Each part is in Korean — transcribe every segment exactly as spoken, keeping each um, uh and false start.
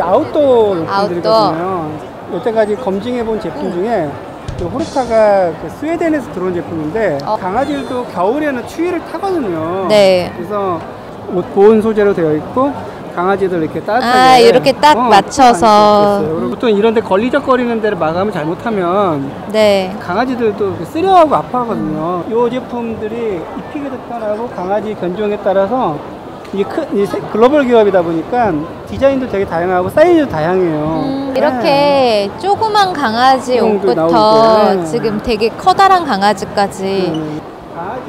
아웃도어 용품들이거든요. 여태까지 검증해본 제품 중에 그 호르타가 그 스웨덴에서 들어온 제품인데 어. 강아지들도 겨울에는 추위를 타거든요. 네. 그래서 옷 보온 소재로 되어 있고 강아지들 이렇게 따뜻하게 아, 이렇게 딱 어, 맞춰서. 그리고 보통 이런 데 걸리적거리는 데를 마감을 잘못하면 네. 강아지들도 쓰려하고 아파하거든요. 이 제품들이 입히기도 편하고 강아지 견종에 따라서 이게 큰, 이 글로벌 기업이다 보니까 디자인도 되게 다양하고 사이즈도 다양해요. 음, 이렇게 네. 조그만 강아지 옷부터 네. 지금 되게 커다란 강아지까지. 음, 강아지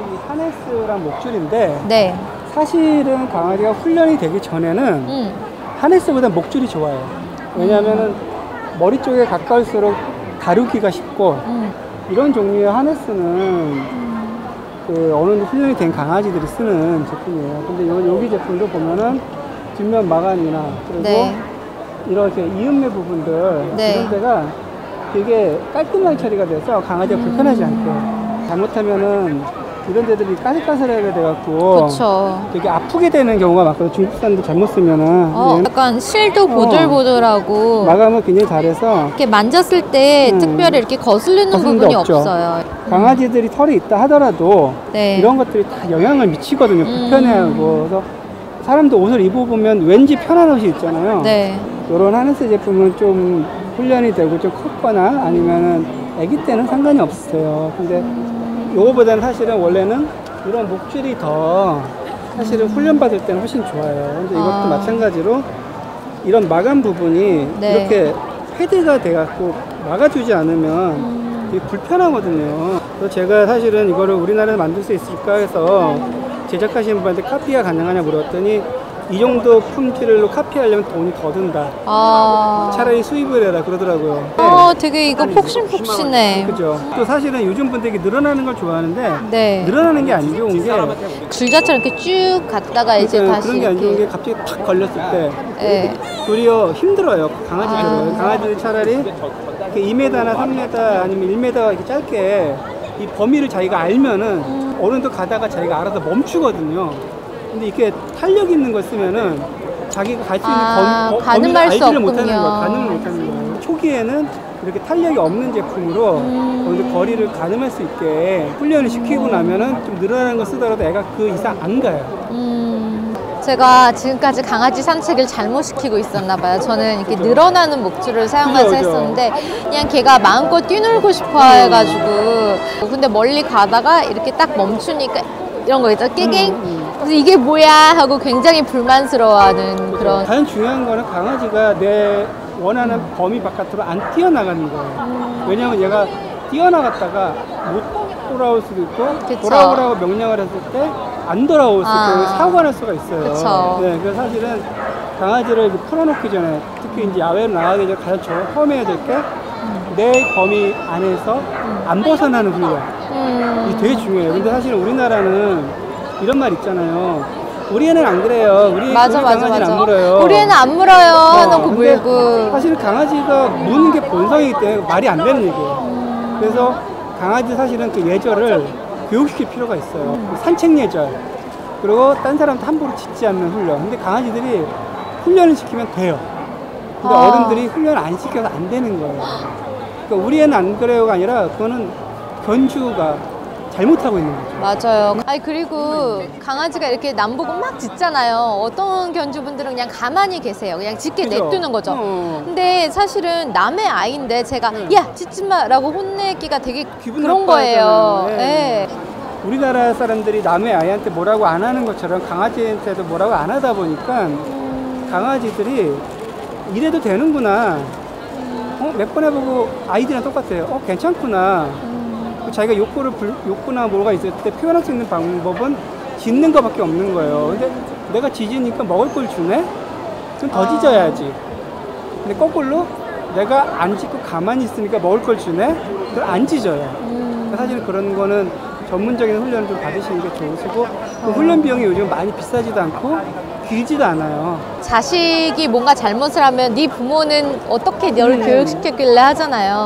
하네스랑 목줄인데 네. 사실은 강아지가 훈련이 되기 전에는 음. 하네스보다 목줄이 좋아요. 왜냐하면은 음. 머리 쪽에 가까울수록 다루기가 쉽고 음. 이런 종류의 하네스는 음. 그 어느 정도 훈련이 된 강아지들이 쓰는 제품이에요. 근데 요, 여기 제품도 보면은 뒷면 마감이나 그리고 네. 이렇게 이음매 부분들 네. 이런 데가 되게 깔끔하게 처리가 돼서 강아지가 음. 불편하지 않게 잘못하면은 이런 데들이 까슬까슬하게 돼갖고 그쵸. 되게 아프게 되는 경우가 많거든요. 중국산도 잘못 쓰면은 어, 약간 실도 보들보들하고 어, 마감을 굉장히 잘해서 이렇게 만졌을 때 음, 특별히 이렇게 거슬리는 부분이 없죠. 없어요. 강아지들이 털이 있다 하더라도 네. 이런 것들이 다 영향을 미치거든요. 불편해하고 음. 그래서 사람도 옷을 입어보면 왠지 편한 옷이 있잖아요. 네. 이런 하네스 제품은 좀 훈련이 되고 좀 컸거나 아니면은 아기 때는 상관이 없어요. 근데 음. 요거보다는 사실은 원래는 이런 목줄이 더 사실은 훈련받을 때는 훨씬 좋아요. 근데 이것도 아. 마찬가지로 이런 마감 부분이 네. 이렇게 패드가 돼갖고 막아주지 않으면 음. 되게 불편하거든요. 그래서 제가 사실은 이거를 우리나라에 만들 수 있을까 해서 제작하시는 분한테 카피가 가능하냐 물었더니 이 정도 품질로 카피하려면 돈이 더 든다. 아. 차라리 수입을 해라 그러더라고요. 어, 네. 되게 이거 폭신폭신해. 그죠. 또 사실은 요즘 분들이 늘어나는 걸 좋아하는데 네. 늘어나는 게 안 좋은 게 줄자처럼 이렇게 쭉 갔다가 이제 그러니까 다시 그런 게 안 좋은 게 갑자기 탁 걸렸을 때 네. 도리어 힘들어요. 강아지들은. 아. 강아지들 차라리 이 미터나 삼 미터 아니면 일 미터 이렇게 짧게 이 범위를 자기가 알면은 음. 어느 정도 가다가 자기가 알아서 멈추거든요. 근데 이렇게 탄력 있는 걸 쓰면은 자기가 갈 수 있는 아, 범, 범위를 알지를 못하는 거야. 가늠을 못하는 거야. 초기에는 이렇게 탄력이 없는 제품으로 음. 거리를 가늠할 수 있게 훈련을 시키고 나면은 좀 늘어나는 거 쓰더라도 애가 그 이상 안 가요. 음. 제가 지금까지 강아지 산책을 잘못 시키고 있었나 봐요. 저는 이렇게 그렇죠. 늘어나는 목줄을 사용해서 그렇죠. 했었는데 그냥 걔가 마음껏 뛰놀고 싶어 해가지고 근데 멀리 가다가 이렇게 딱 멈추니까 이런 거 있죠. 깨갱. 음, 음. 그래서 이게 뭐야 하고 굉장히 불만스러워하는 그렇죠. 그런. 가장 중요한 거는 강아지가 내 원하는 범위 바깥으로 안 뛰어나가는 거예요. 음. 왜냐면 얘가 뛰어나갔다가 못 돌아올 수도 있고 그쵸. 돌아오라고 명령을 했을 때 안 돌아올 수 있고 아. 사고가 날 수가 있어요. 그쵸. 네, 그래서 사실은 강아지를 풀어놓기 전에 특히 이제 야외로 나가기 전에 가장 처음 해야 될 게 내 범위 안에서 음. 안 벗어나는 훈련. 음. 이게 되게 중요해요. 근데 사실 우리나라는 이런 말 있잖아요. 우리 애는 안 그래요. 우리, 맞아, 우리 맞아, 강아지는 맞아. 안 물어요. 우리 애는 안 물어요. 어, 너무 물고. 사실 강아지가 무는 게 본성이기 때문에 말이 안 되는 얘기예요. 음. 그래서 강아지 사실은 그 예절을 교육시킬 필요가 있어요. 음. 산책 예절. 그리고 딴 사람도 함부로 짖지 않는 훈련. 근데 강아지들이 훈련을 시키면 돼요. 근데 아. 어른들이 훈련을 안 시켜서 안 되는 거예요. 그러니까 우리 애는 안 그래요가 아니라 그거는 견주가 잘못하고 있는 거죠. 맞아요. 아니 그리고 강아지가 이렇게 남 보고 막 짖잖아요. 어떤 견주분들은 그냥 가만히 계세요. 그냥 짖게 그죠? 냅두는 거죠. 어. 근데 사실은 남의 아이인데 제가 네. 야 짖지 마라고 혼내기가 되게 그런 거예요. 네. 네. 우리나라 사람들이 남의 아이한테 뭐라고 안 하는 것처럼 강아지한테도 뭐라고 안 하다 보니까 음. 강아지들이 이래도 되는구나. 어, 몇 번 해보고 아이들이랑 똑같아요. 어, 괜찮구나. 음. 자기가 욕구를, 불, 욕구나 뭐가 있을 때 표현할 수 있는 방법은 짖는 것밖에 없는 거예요. 근데 내가 짖으니까 먹을 걸 주네? 그럼 더 아. 짖어야지. 근데 거꾸로 내가 안 짖고 가만히 있으니까 먹을 걸 주네? 그럼 안 짖어요. 음. 사실 그런 거는 전문적인 훈련을 좀 받으시는 게 좋으시고 그 훈련 비용이 요즘 많이 비싸지도 않고 길지도 않아요. 자식이 뭔가 잘못을 하면 네 부모는 어떻게 너를 음. 교육시켰길래 하잖아요.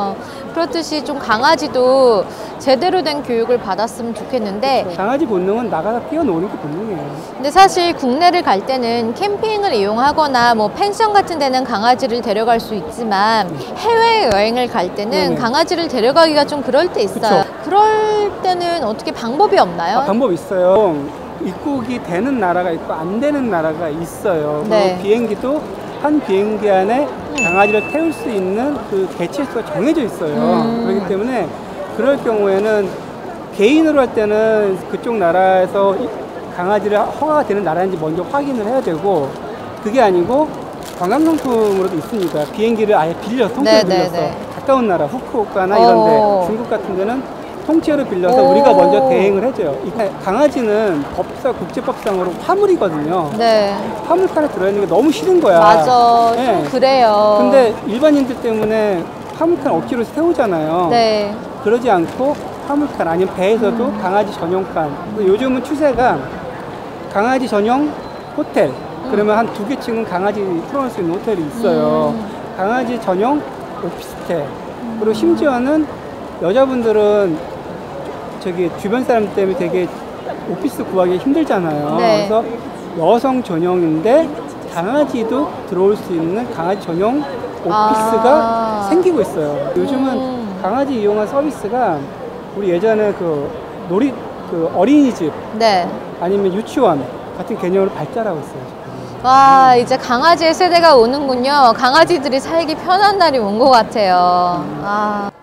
그렇듯이 좀 강아지도 제대로 된 교육을 받았으면 좋겠는데 강아지 본능은 나가서 뛰어노는 게 본능이에요. 근데 사실 국내를 갈 때는 캠핑을 이용하거나 뭐 펜션 같은 데는 강아지를 데려갈 수 있지만 해외여행을 갈 때는 네네. 강아지를 데려가기가 좀 그럴 때 있어요. 그쵸. 그럴 때는 어떻게 방법이 없나요? 아, 방법 있어요. 입국이 되는 나라가 있고 안 되는 나라가 있어요. 네. 그리고 비행기도 한 비행기 안에 강아지를 태울 수 있는 그 개체수가 정해져 있어요. 음. 그렇기 때문에 그럴 경우에는 개인으로 할 때는 그쪽 나라에서 이- 강아지를 허가가 되는 나라인지 먼저 확인을 해야 되고, 그게 아니고 관광상품으로도 있습니다. 비행기를 아예 빌려서 통째로 네, 네, 빌려서 네. 가까운 나라 후쿠오카나 어. 이런데 중국 같은 데는 통째로 빌려서 오. 우리가 먼저 대행을 해줘요. 이 강아지는 법상 국제법상으로 화물이거든요. 네, 화물칸에 들어있는 게 너무 싫은 거야. 맞아. 네. 좀 그래요. 근데 일반인들 때문에 화물칸 억지로 세우잖아요. 네. 그러지 않고 화물칸 아니면 배에서도 음. 강아지 전용칸. 그래서 요즘은 추세가 강아지 전용 호텔. 그러면 한 두 개 층은 강아지 풀어놓을 수 있는 호텔이 있어요. 음. 강아지 전용 오피스텔. 그리고 심지어는 여자분들은 저기 주변 사람 때문에 되게 오피스 구하기 힘들잖아요. 네. 그래서 여성 전용인데 강아지도 들어올 수 있는 강아지 전용 오피스가 아. 생기고 있어요. 요즘은 음. 강아지 이용한 서비스가 우리 예전에 그 놀이 그 어린이집 네. 아니면 유치원 같은 개념으로 발달하고 있어요. 지금. 와, 이제 강아지의 세대가 오는군요. 강아지들이 살기 편한 날이 온 것 같아요. 아.